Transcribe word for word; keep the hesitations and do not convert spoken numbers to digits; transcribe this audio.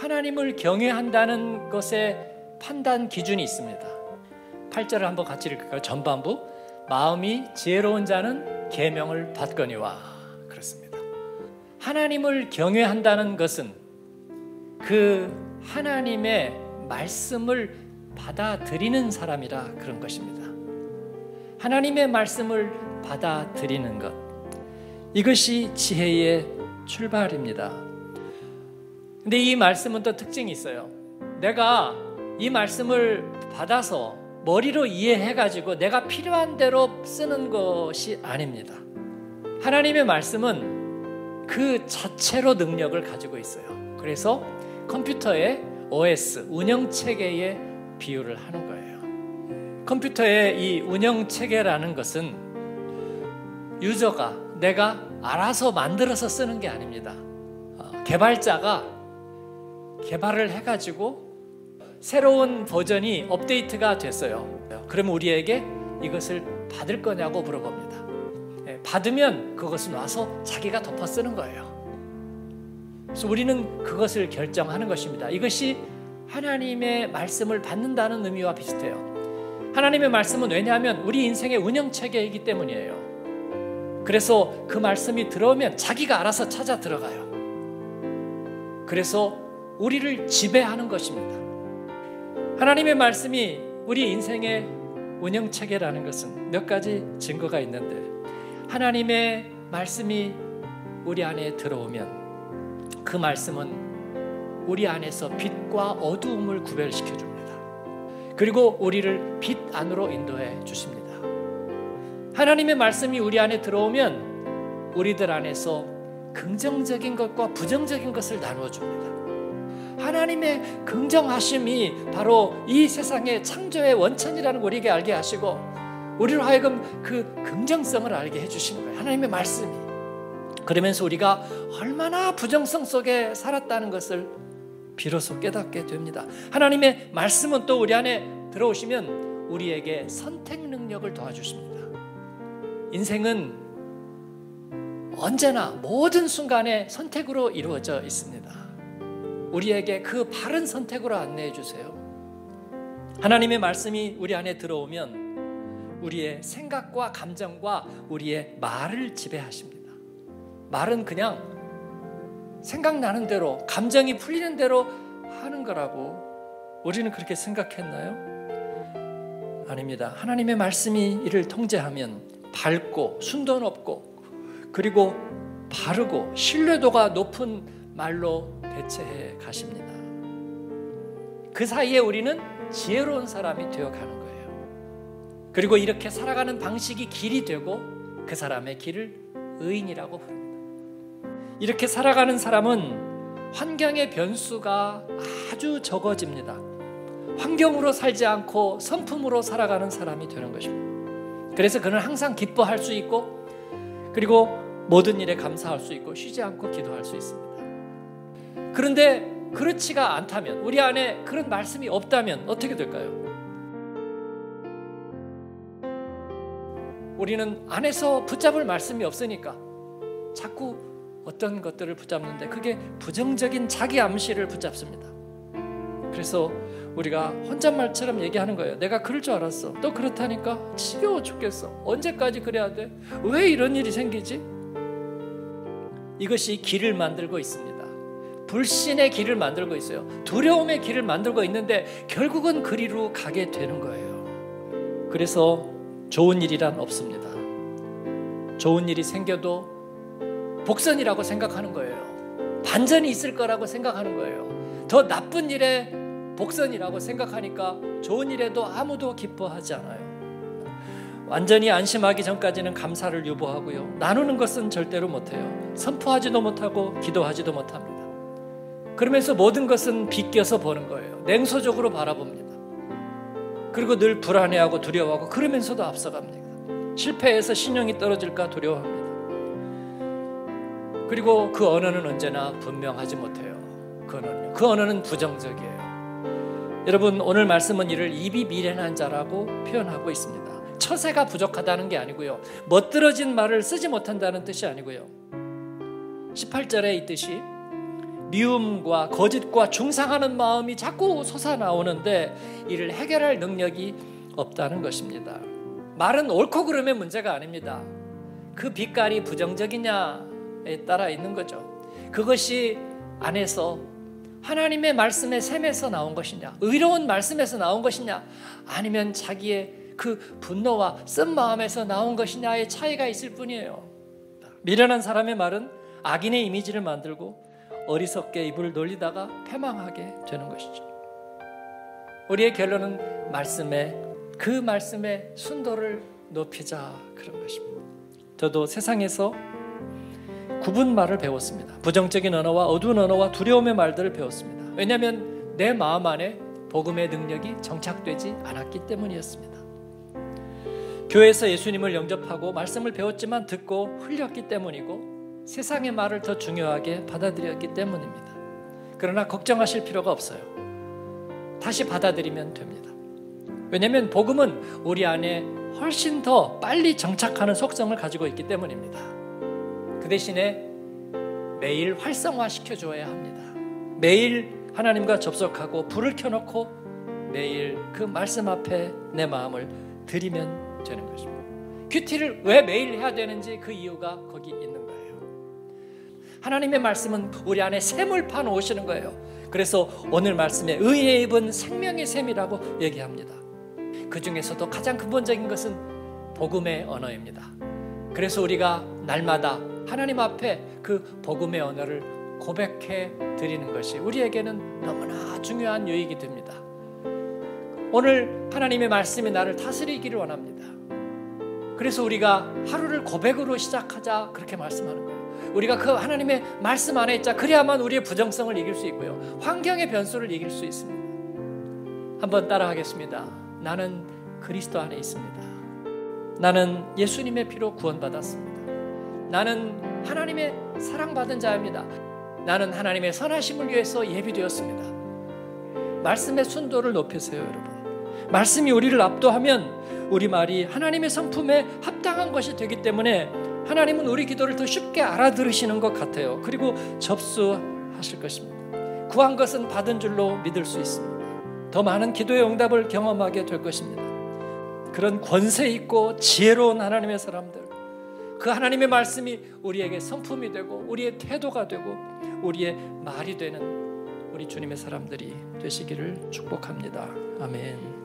하나님을 경외한다는 것의 판단 기준이 있습니다. 팔 절을 한번 같이 읽을까요? 전반부. 마음이 지혜로운 자는 계명을 받거니와. 그렇습니다. 하나님을 경외한다는 것은 그 하나님의 말씀을 받아들이는 사람이라 그런 것입니다. 하나님의 말씀을 받아들이는 것, 이것이 지혜의 출발입니다. 근데 이 말씀은 또 특징이 있어요. 내가 이 말씀을 받아서 머리로 이해해가지고 내가 필요한 대로 쓰는 것이 아닙니다. 하나님의 말씀은 그 자체로 능력을 가지고 있어요. 그래서 컴퓨터의 오에스, 운영체계에 비유를 하는 거예요. 컴퓨터의 이 운영체계라는 것은 유저가, 내가 알아서 만들어서 쓰는 게 아닙니다. 개발자가 개발을 해가지고 새로운 버전이 업데이트가 됐어요. 그러면 우리에게 이것을 받을 거냐고 물어봅니다. 받으면 그것은 와서 자기가 덮어 쓰는 거예요. 그래서 우리는 그것을 결정하는 것입니다. 이것이 하나님의 말씀을 받는다는 의미와 비슷해요. 하나님의 말씀은 왜냐하면 우리 인생의 운영체계이기 때문이에요. 그래서 그 말씀이 들어오면 자기가 알아서 찾아 들어가요. 그래서 우리를 지배하는 것입니다. 하나님의 말씀이 우리 인생의 운영체계라는 것은 몇 가지 증거가 있는데, 하나님의 말씀이 우리 안에 들어오면 그 말씀은 우리 안에서 빛과 어두움을 구별시켜 줍니다. 그리고 우리를 빛 안으로 인도해 주십니다. 하나님의 말씀이 우리 안에 들어오면 우리들 안에서 긍정적인 것과 부정적인 것을 나누어 줍니다. 하나님의 긍정하심이 바로 이 세상의 창조의 원천이라는 걸 우리에게 알게 하시고, 우리로 하여금 그 긍정성을 알게 해주시는 거예요. 하나님의 말씀이. 그러면서 우리가 얼마나 부정성 속에 살았다는 것을 비로소 깨닫게 됩니다. 하나님의 말씀은 또 우리 안에 들어오시면 우리에게 선택 능력을 도와주십니다. 인생은 언제나 모든 순간에 선택으로 이루어져 있습니다. 우리에게 그 바른 선택으로 안내해 주세요. 하나님의 말씀이 우리 안에 들어오면 우리의 생각과 감정과 우리의 말을 지배하십니다. 말은 그냥 생각나는 대로, 감정이 풀리는 대로 하는 거라고 우리는 그렇게 생각했나요? 아닙니다. 하나님의 말씀이 이를 통제하면 밝고 순도 높고 그리고 바르고 신뢰도가 높은 말로 대체해 가십니다. 그 사이에 우리는 지혜로운 사람이 되어가는 거예요. 그리고 이렇게 살아가는 방식이 길이 되고 그 사람의 길을 의인이라고 부릅니다. 이렇게 살아가는 사람은 환경의 변수가 아주 적어집니다. 환경으로 살지 않고 성품으로 살아가는 사람이 되는 것입니다. 그래서 그는 항상 기뻐할 수 있고 그리고 모든 일에 감사할 수 있고 쉬지 않고 기도할 수 있습니다. 그런데 그렇지가 않다면, 우리 안에 그런 말씀이 없다면 어떻게 될까요? 우리는 안에서 붙잡을 말씀이 없으니까 자꾸 어떤 것들을 붙잡는데 그게 부정적인 자기 암시를 붙잡습니다. 그래서 우리가 혼잣말처럼 얘기하는 거예요. 내가 그럴 줄 알았어. 또 그렇다니까 지겨워 죽겠어. 언제까지 그래야 돼? 왜 이런 일이 생기지? 이것이 길을 만들고 있습니다. 불신의 길을 만들고 있어요. 두려움의 길을 만들고 있는데 결국은 그리로 가게 되는 거예요. 그래서 좋은 일이란 없습니다. 좋은 일이 생겨도 복선이라고 생각하는 거예요. 반전이 있을 거라고 생각하는 거예요. 더 나쁜 일에 복선이라고 생각하니까 좋은 일에도 아무도 기뻐하지 않아요. 완전히 안심하기 전까지는 감사를 유보하고요. 나누는 것은 절대로 못해요. 선포하지도 못하고 기도하지도 못합니다. 그러면서 모든 것은 비껴서 보는 거예요. 냉소적으로 바라봅니다. 그리고 늘 불안해하고 두려워하고 그러면서도 앞서갑니다. 실패해서 신용이 떨어질까 두려워합니다. 그리고 그 언어는 언제나 분명하지 못해요. 그 언어는, 그 언어는 부정적이에요. 여러분, 오늘 말씀은 이를 입이 미련한 자라고 표현하고 있습니다. 처세가 부족하다는 게 아니고요. 멋들어진 말을 쓰지 못한다는 뜻이 아니고요. 십팔 절에 있듯이 미움과 거짓과 중상하는 마음이 자꾸 솟아나오는데 이를 해결할 능력이 없다는 것입니다. 말은 옳고 그름의 문제가 아닙니다. 그 빛깔이 부정적이냐에 따라 있는 거죠. 그것이 안에서 하나님의 말씀의 샘에서 나온 것이냐, 의로운 말씀에서 나온 것이냐, 아니면 자기의 그 분노와 쓴 마음에서 나온 것이냐의 차이가 있을 뿐이에요. 미련한 사람의 말은 악인의 이미지를 만들고 어리석게 입을 놀리다가 패망하게 되는 것이죠. 우리의 결론은 말씀에, 그 말씀의 순도를 높이자, 그런 것입니다. 저도 세상에서 구분 말을 배웠습니다. 부정적인 언어와 어두운 언어와 두려움의 말들을 배웠습니다. 왜냐하면 내 마음 안에 복음의 능력이 정착되지 않았기 때문이었습니다. 교회에서 예수님을 영접하고 말씀을 배웠지만 듣고 흘렸기 때문이고 세상의 말을 더 중요하게 받아들였기 때문입니다. 그러나 걱정하실 필요가 없어요. 다시 받아들이면 됩니다. 왜냐하면 복음은 우리 안에 훨씬 더 빨리 정착하는 속성을 가지고 있기 때문입니다. 그 대신에 매일 활성화시켜줘야 합니다. 매일 하나님과 접속하고 불을 켜놓고 매일 그 말씀 앞에 내 마음을 드리면 되는 것입니다. 큐티를 왜 매일 해야 되는지 그 이유가 거기 있는 거예요. 하나님의 말씀은 우리 안에 샘을 파놓으시는 거예요. 그래서 오늘 말씀에 의에 입은 생명의 샘이라고 얘기합니다. 그 중에서도 가장 근본적인 것은 복음의 언어입니다. 그래서 우리가 날마다 하나님 앞에 그 복음의 언어를 고백해 드리는 것이 우리에게는 너무나 중요한 유익이 됩니다. 오늘 하나님의 말씀이 나를 다스리기를 원합니다. 그래서 우리가 하루를 고백으로 시작하자, 그렇게 말씀하는 거예요. 우리가 그 하나님의 말씀 안에 있자, 그래야만 우리의 부정성을 이길 수 있고요, 환경의 변수를 이길 수 있습니다. 한번 따라 하겠습니다. 나는 그리스도 안에 있습니다. 나는 예수님의 피로 구원받았습니다. 나는 하나님의 사랑받은 자입니다. 나는 하나님의 선하심을 위해서 예비되었습니다. 말씀의 순도를 높이세요, 여러분. 말씀이 우리를 압도하면 우리 말이 하나님의 성품에 합당한 것이 되기 때문에 하나님은 우리 기도를 더 쉽게 알아들으시는 것 같아요. 그리고 접수하실 것입니다. 구한 것은 받은 줄로 믿을 수 있습니다. 더 많은 기도의 응답을 경험하게 될 것입니다. 그런 권세 있고 지혜로운 하나님의 사람들, 그 하나님의 말씀이 우리에게 성품이 되고 우리의 태도가 되고 우리의 말이 되는 우리 주님의 사람들이 되시기를 축복합니다. 아멘.